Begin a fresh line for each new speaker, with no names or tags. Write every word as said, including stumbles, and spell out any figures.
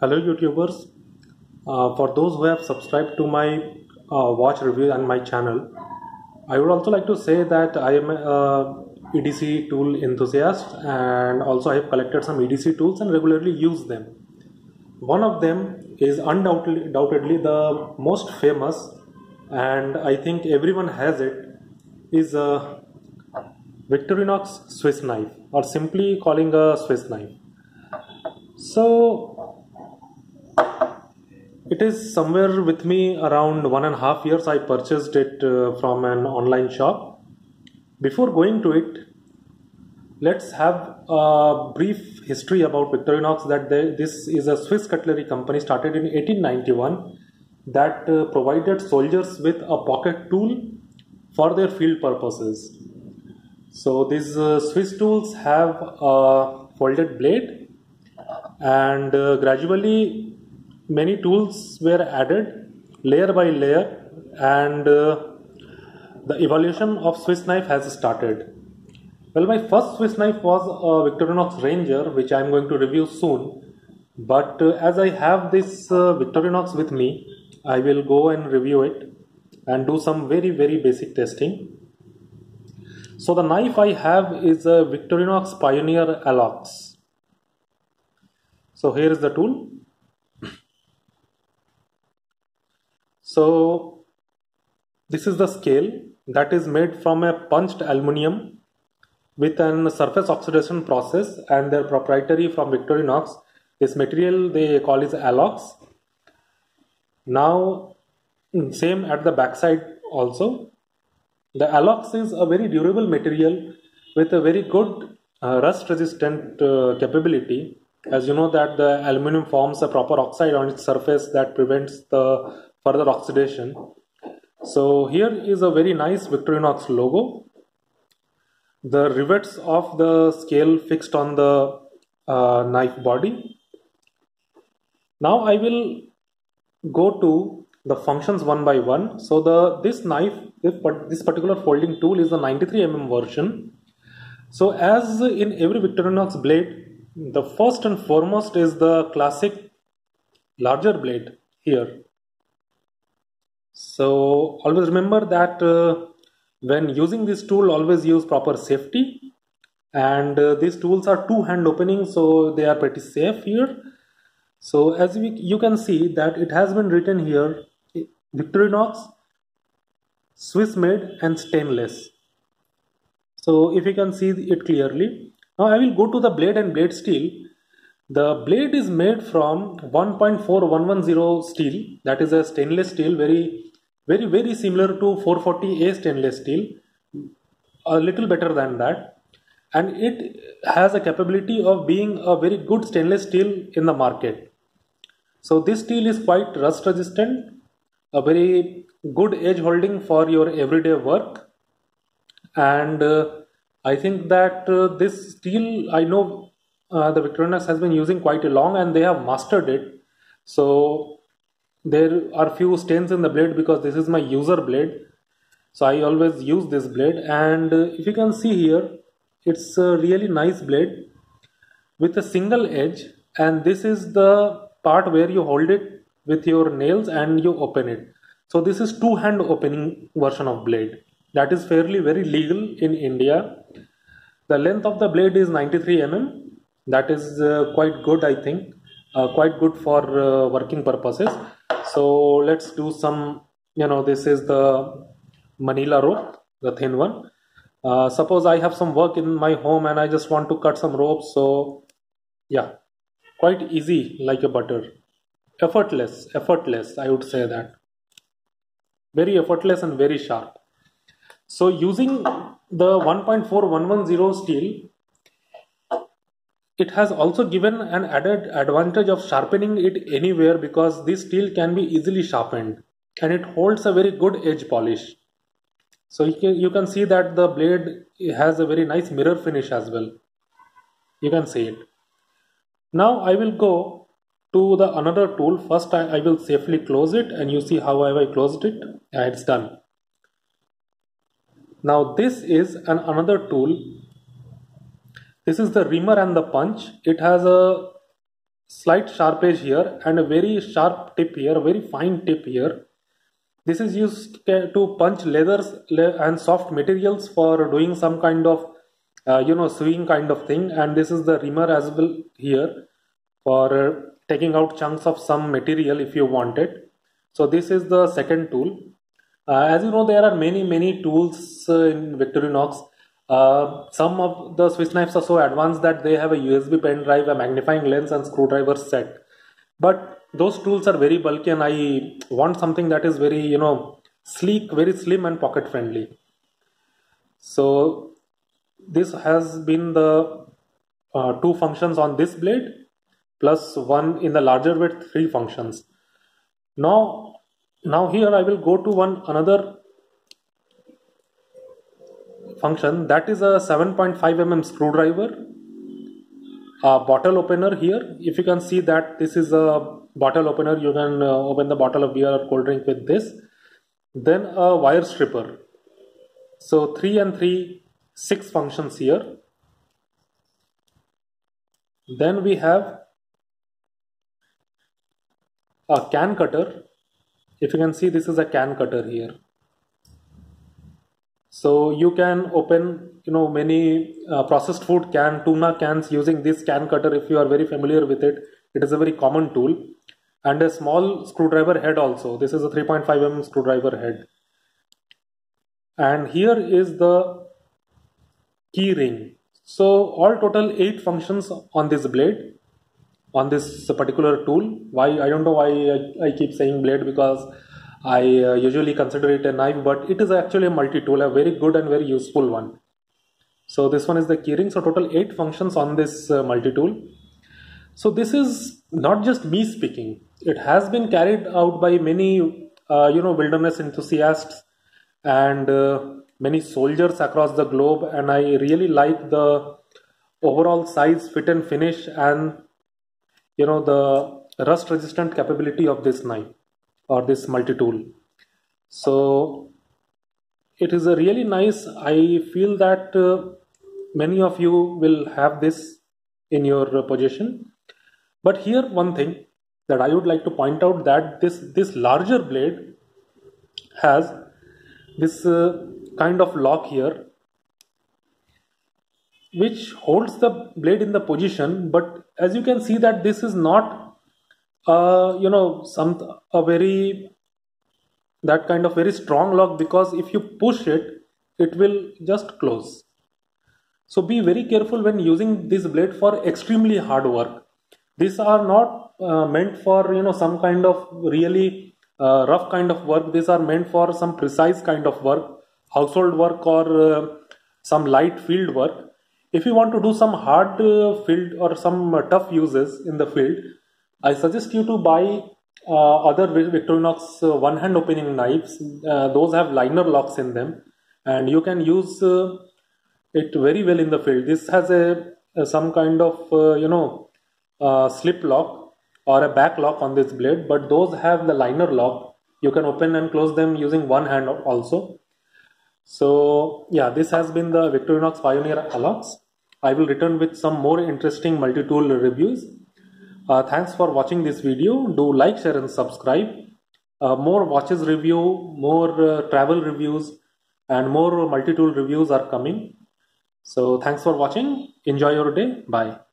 Hello YouTubers. Uh, for those who have subscribed to my uh, watch review and my channel, I would also like to say that I am a E D C tool enthusiast, and also I have collected some E D C tools and regularly use them. One of them is undoubtedly, undoubtedly the most famous, and I think everyone has it, is a Victorinox Swiss knife, or simply calling a Swiss knife. So it is somewhere with me around one and a half years. I purchased it uh, from an online shop. Before going to it, let's have a brief history about Victorinox. That they, this is a Swiss cutlery company started in eighteen ninety-one that uh, provided soldiers with a pocket tool for their field purposes. So these uh, Swiss tools have a folded blade, and uh, gradually many tools were added layer by layer, and uh, the evolution of Swiss knife has started. Well, my first Swiss knife was a Victorinox Ranger, which I am going to review soon. But uh, as I have this uh, Victorinox with me, I will go and review it and do some very very basic testing. So the knife I have is a Victorinox Pioneer Alox. So here is the tool. So this is the scale that is made from a punched aluminium with an surface oxidation process, and their proprietary from Victorinox. This material they call is Alox. Now same at the back side also. The Alox is a very durable material with a very good uh, rust resistant uh, capability. As you know that the aluminum forms a proper oxide on its surface that prevents the further oxidation. So here is a very nice Victorinox logo. The rivets of the scale fixed on the uh, knife body. Now I will go to the functions one by one. So the this knife, if, this particular folding tool is the ninety-three millimeter version. So as in every Victorinox blade, the first and foremost is the classic larger blade here. So always remember that uh, when using this tool, always use proper safety, and uh, these tools are two hand opening, so they are pretty safe here. So as we, you can see that it has been written here, Victorinox Swiss made and stainless. So if you can see it clearly. Now I will go to the blade and blade steel. The blade is made from one point four one one zero steel, that is a stainless steel, very very very similar to four forty A stainless steel, a little better than that, and it has a capability of being a very good stainless steel in the market. So this steel is quite rust resistant, a very good edge holding for your everyday work, and uh, I think that uh, this steel, I know uh, the Victorinox has been using quite a long, and they have mastered it. So there are few stains in the blade because this is my user blade. So I always use this blade, and uh, if you can see here, it's a really nice blade with a single edge, and this is the part where you hold it with your nails and you open it. So this is two hand opening version of blade. That is fairly very legal in India. The length of the blade is ninety-three millimeters. That is uh, quite good, I think, uh, quite good for uh, working purposes. So let's do some, you know, this is the Manila rope, the thin one. Uh, suppose I have some work in my home and I just want to cut some ropes. So yeah, quite easy like a butter. Effortless, effortless, I would say that. Very effortless and very sharp. So using the one point four one one zero steel, it has also given an added advantage of sharpening it anywhere, because this steel can be easily sharpened and it holds a very good edge polish. So you can, you can see that the blade has a very nice mirror finish as well. You can see it. Now I will go to the another tool. First I, I will safely close it, and you see how have I closed it. Yeah, it's done. Now this is an another tool. This is the reamer and the punch. It has a slight sharp edge here and a very sharp tip here, a very fine tip here. This is used to punch leathers and soft materials for doing some kind of uh, you know sewing kind of thing, and this is the reamer as well here for uh, taking out chunks of some material if you want it. So this is the second tool. Uh, as you know, there are many many tools uh, in Victorinox. Uh, some of the Swiss knives are so advanced that they have a U S B pen drive, a magnifying lens and screwdriver set. But those tools are very bulky and I want something that is very, you know, sleek, very slim and pocket friendly. So this has been the uh, two functions on this blade plus one in the larger width, three functions. Now, now here I will go to one another function, that is a seven point five millimeter screwdriver, a bottle opener here. If you can see that this is a bottle opener, you can uh, open the bottle of beer or cold drink with this. Then a wire stripper. So three and three, six functions here. Then we have a can cutter. If you can see, this is a can cutter here. So you can open, you know, many uh, processed food can, tuna cans using this can cutter. If you are very familiar with it, it is a very common tool. And a small screwdriver head also. This is a three point five millimeter screwdriver head. And here is the key ring. So all total eight functions on this blade, on this particular tool. Why, I don't know why I, I keep saying blade, because I uh, usually consider it a knife, but it is actually a multi-tool, a very good and very useful one. So this one is the keyring. So total eight functions on this uh, multi-tool. So this is not just me speaking. It has been carried out by many, uh, you know, wilderness enthusiasts and uh, many soldiers across the globe. And I really like the overall size, fit and finish, and you know the rust-resistant capability of this knife or this multi-tool. So it is a really nice. I feel that uh, many of you will have this in your uh, possession. But here one thing that I would like to point out, that this this larger blade has this uh, kind of lock here which holds the blade in the position. But as you can see that this is not uh, you know some a very that kind of very strong lock, because if you push it, it will just close. So be very careful when using this blade for extremely hard work. These are not uh, meant for, you know, some kind of really uh, rough kind of work. These are meant for some precise kind of work, household work or uh, some light field work. If you want to do some hard uh, field or some uh, tough uses in the field, I suggest you to buy uh, other Victorinox uh, one hand opening knives. Uh, those have liner locks in them and you can use uh, it very well in the field. This has a, a some kind of uh, you know Uh, slip lock or a back lock on this blade, but those have the liner lock. You can open and close them using one hand also. So yeah, this has been the Victorinox Pioneer Alox. I will return with some more interesting multi-tool reviews. Uh, thanks for watching this video. Do like, share and subscribe. Uh, more watches review, more uh, travel reviews and more multi-tool reviews are coming. So thanks for watching. Enjoy your day. Bye.